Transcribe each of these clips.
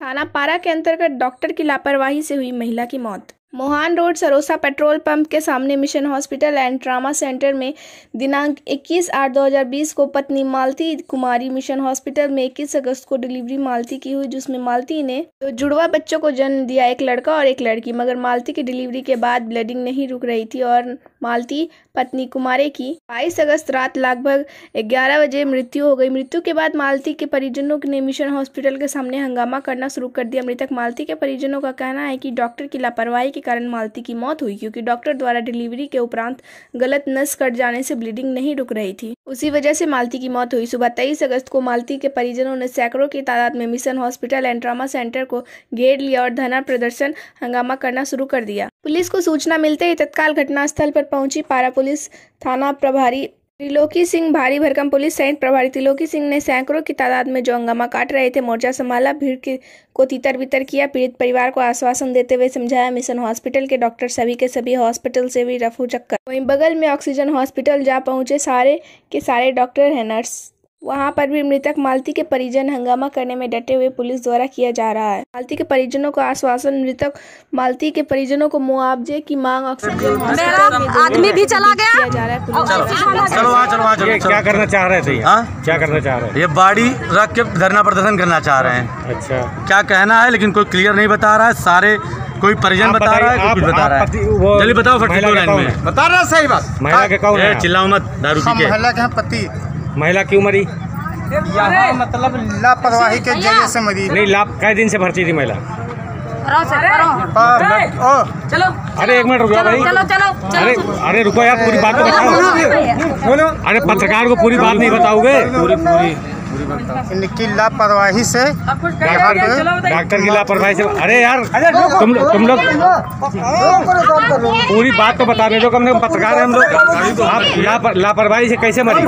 थाना पारा के अंतर्गत डॉक्टर की लापरवाही से हुई महिला की मौत। Mohan road Sarosa petrol pump के सामने mission hospital and trauma centre में दिनांक 21/8/2020 को पत्नी मालती कुमारी मिशन हॉस्पिटल में 21 अगस्त को डिलीवरी मालती की हुई, जिसमें मालती ने तो जुड़वा बच्चों को जन्म दिया, एक लड़का और एक लड़की। मगर मालती की डिलीवरी के बाद ब्लीडिंग नहीं रुक रही थी और मालती पत्नी कुमारी की 22 अगस्त रात लगभग 11 बजे मृत्यु हो गई। मृत्यु के बाद मालती के परिजनों ने मिशन हॉस्पिटल के सामने हंगामा करना शुरू कर दिया। मृतक मालती के परिजनों का कहना है कि डॉक्टर की लापरवाही के कारण मालती की मौत हुई, क्योंकि डॉक्टर द्वारा डिलीवरी के उपरांत गलत नस कट जाने से ब्लीडिंग नहीं रुक रही थी, उसी वजह से मालती की मौत हुई। सुबह 23 अगस्त को मालती के परिजनों ने सैकड़ों की तादाद में mission hospital and trauma centre को घेर लिया और धरना प्रदर्शन हंगामा करना शुरू कर दिया। पुलिस को सूचना मिलते ही तत्काल घटनास्थल पर पहुंची पारा पुलिस थाना प्रभारी त्रिलोकी सिंह, भारी भरकम पुलिस सहित प्रभारी त्रिलोकी सिंह ने सैकड़ों की तादाद में जो हंगामा काट रहे थे मोर्चा संभाला, भीड़ को तितर बितर किया। पीड़ित परिवार को आश्वासन देते हुए समझाया मिशन हॉस्पिटल के डॉक्टर सभी के सभी हॉस्पिटल से भी रफू चक्कर। वहीं बगल में ऑक्सीजन हॉस्पिटल जा पहुंचे सारे के सारे डॉक्टर हैं, नर्स, वहां पर भी मृतक मालती के परिजन हंगामा करने में डटे हुए पुलिस द्वारा किया जा रहा है। मालती के परिजनों को आश्वासन, मृतक मालती के परिजनों को मुआवजे की मांग, ऑक्सीजन हॉस्पिटल आदमी भी चला गया चलो क्या करना चाह रहे थे? क्या करना चाह रहे हैं? ये बाड़ी रख के धरना प्रदर्शन करना चाह रहे हैं। अच्छा, क्या कहना है लेकिन कोई क्लियर नहीं बता रहा है। सारे कोई परिजन बता रहा है, कोई कुछ बता रहा है। जल्दी बताओ, फर्स्ट लाइन में बता रहा सही बात। महिला के कौन है? चिल्लाओ मत, दारू पी के। महिला के पति। महिला क्यों मरी? यहाँ मतलब लापरवाही के जरिए से मरी। नहीं, कै दिन से भर्ती थी महिला? चलो अरे एक मिनट रुको भाई। चलो अरे रुको यार, पूरी बात तो बताओ। अरे पत्रकार को पूरी बात नहीं बताओगे? पूरी इनकी लापरवाही से, डॉक्टर की लापरवाही से। अरे यार तुम लोग पूरी बात तो बता दो, कम से कम पत्रकार है हम लोग। आप लापरवाही से कैसे मरी?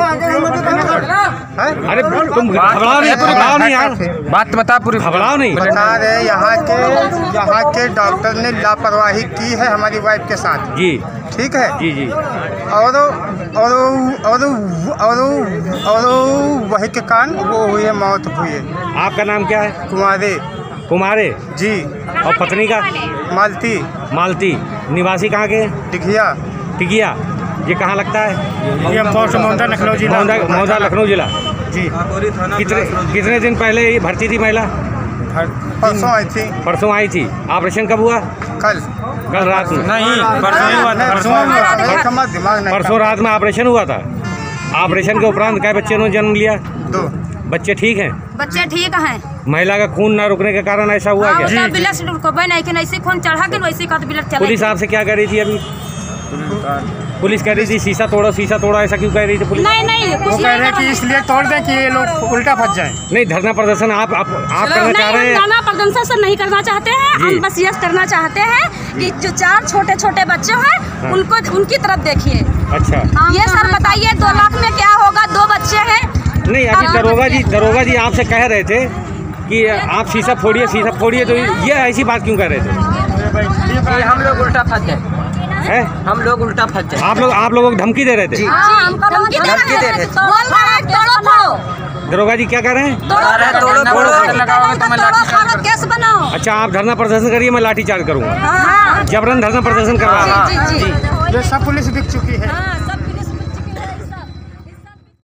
अरे तुम घबराओ नहीं यार, बात बता पूरी, घबराओ नहीं। बता रहे यहाँ के डॉक्टर ने लापरवाही की है हमारी वाइफ के साथ जी, ठीक है जी जी। और वही के कारण वो हुई है, मौत हुई है। आपका नाम क्या है? कुमारे जी। और पत्नी का? मालती। निवासी कहाँ के? टिकिया। ये कहाँ लगता है? ये मौजा लखनऊ जिला जी। कितने दिन पहले ये भर्ती थी महिला? परसों आई थी। ऑपरेशन कब हुआ? कल रात में? नहीं, परसों रात में ऑपरेशन हुआ था। ऑपरेशन के उपरांत क्या बच्चे ने जन्म लिया? 2 बच्चे ठीक हैं? बच्चे ठीक हैं। महिला का खून न रुकने के कारण ऐसा हुआ क्या? खून चढ़ा के वैसे पुलिस आपसे क्या कह रही थी अभी? पुलिस कह रही थी शीशा तोड़ा, ऐसा क्यों कह रही थी पुलिस? नहीं, वो कह रहे हैं कि इसलिए तोड़ दें कि ये लोग उल्टा फंस जाएं। नहीं, धरना प्रदर्शन आप करना चाह रहे हैं? धरना प्रदर्शन नहीं करना चाहते हैं हम, बस ये करना चाहते हैं कि जो 4 छोटे बच्चे हैं उनको उनकी तरफ देखिए। अच्छा, ये सर बताइए 2 लाख में क्या होगा? 2 बच्चे हैं। नहीं, अभी दरोगा जी आपसे कह रहे थे कि आप शीशा फोड़िए, तो ये ऐसी बात क्यों कर रहे थे? हम लोग उल्टा फंस गए हैं? हम लोग उल्टा फंस गए। आप लोगों को धमकी दे रहे थे? धमकी दे रहे थे। दरोगा जी क्या कर रहे हैं? केस बनाओ। अच्छा, आप धरना प्रदर्शन करिए, मैं लाठी चार्ज करूँगा। जबरन धरना प्रदर्शन करवा रहा हूँ। ये सब पुलिस दिख चुकी है।